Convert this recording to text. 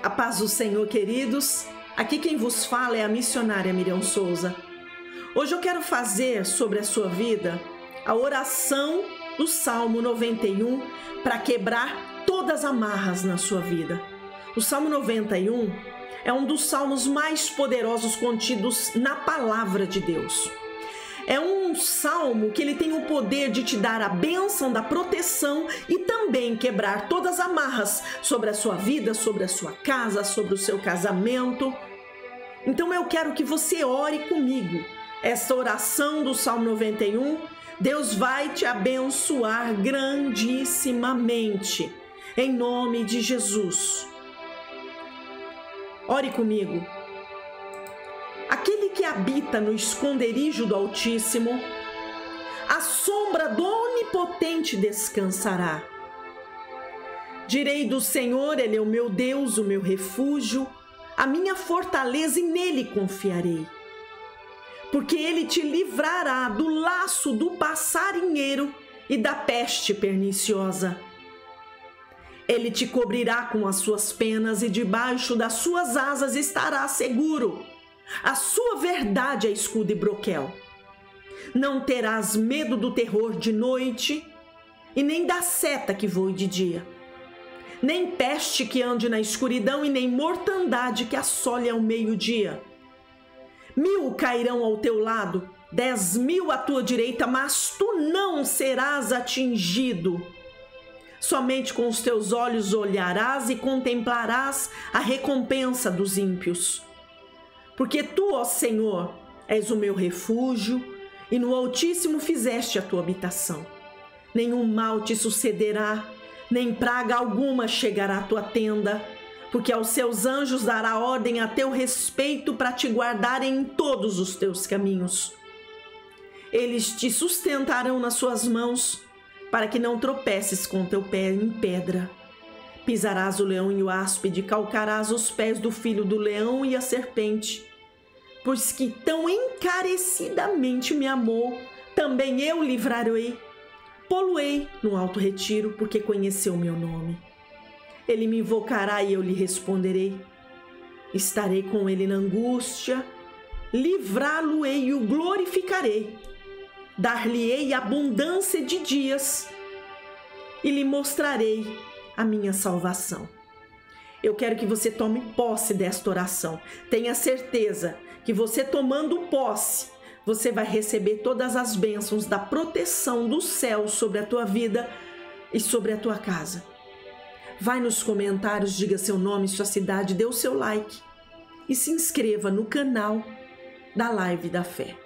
A paz do Senhor, queridos. Aqui quem vos fala é a missionária Miriam Souza. Hoje eu quero fazer sobre a sua vida a oração do Salmo 91 para quebrar todas as amarras na sua vida. O Salmo 91 é um dos salmos mais poderosos contidos na palavra de Deus. É um salmo que ele tem o poder de te dar a bênção da proteção e também quebrar todas as amarras sobre a sua vida, sobre a sua casa, sobre o seu casamento. Então eu quero que você ore comigo. Essa oração do Salmo 91, Deus vai te abençoar grandissimamente, em nome de Jesus. Ore comigo. Aquele que habita no esconderijo do Altíssimo, à sombra do Onipotente descansará. Direi do Senhor, Ele é o meu Deus, o meu refúgio, a minha fortaleza, e nele confiarei. Porque Ele te livrará do laço do passarinheiro e da peste perniciosa. Ele te cobrirá com as suas penas e debaixo das suas asas estará seguro. A sua verdade é escudo e broquel. Não terás medo do terror de noite, e nem da seta que voe de dia, nem peste que ande na escuridão, e nem mortandade que assole ao meio-dia. 1000 cairão ao teu lado, 10.000 à tua direita, mas tu não serás atingido. Somente com os teus olhos olharás e contemplarás a recompensa dos ímpios. Porque tu, ó Senhor, és o meu refúgio, e no Altíssimo fizeste a tua habitação. Nenhum mal te sucederá, nem praga alguma chegará à tua tenda, porque aos seus anjos dará ordem a teu respeito para te guardarem em todos os teus caminhos. Eles te sustentarão nas suas mãos, para que não tropeces com teu pé em pedra. Pisarás o leão e o áspide, calcarás os pés do filho do leão e a serpente. Pois que tão encarecidamente me amou, também eu livrarei. Pô-lo-ei no alto retiro, porque conheceu o meu nome. Ele me invocará e eu lhe responderei. Estarei com ele na angústia, livrá-lo-ei e o glorificarei. Dar-lhe-ei abundância de dias e lhe mostrarei a minha salvação. Eu quero que você tome posse desta oração. Tenha certeza que você tomando posse, você vai receber todas as bênçãos da proteção do céu sobre a tua vida e sobre a tua casa. Vai nos comentários, diga seu nome, sua cidade, dê o seu like e se inscreva no canal da Live da Fé.